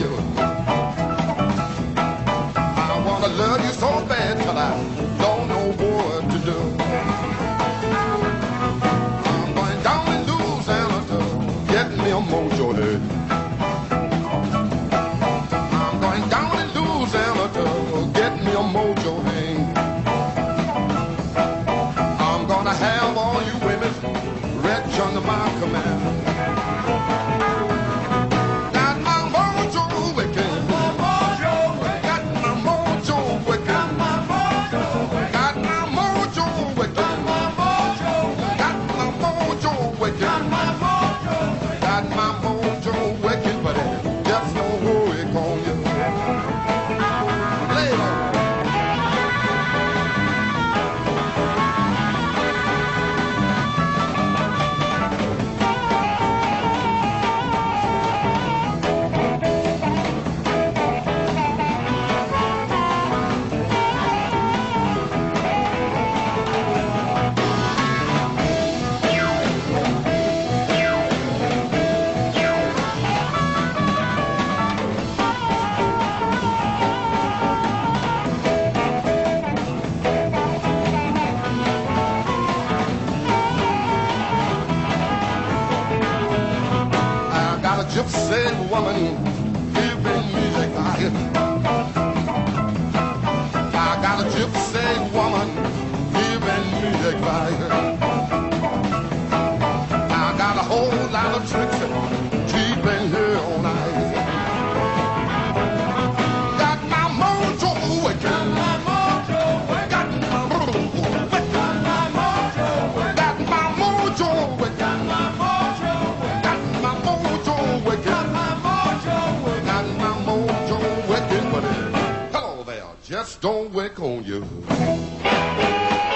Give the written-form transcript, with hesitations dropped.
you. I wanna love you so bad till I don't know what to do. I'm going down in Louisiana to get me a mojo head. I'm going down in Louisiana to get me a mojo head. I'm gonna have all you women rich under my command. Got my mojo wicked. Got my mojo wicked. Got my mojo wicked. Got my mojo wicked. Got my mojo wicked, but it just don't work on you. Play it on. Gypsy woman, giving music right. I got a gypsy woman, giving music right. I got a whole lot of tricks keeping her all night. Got my mojo wicked. Got my mojo wicked. Got my mojo wicked. Got my mojo wicked. Got my mojo wicked. Got my mojo wicked, but hello there, just don't wick on you.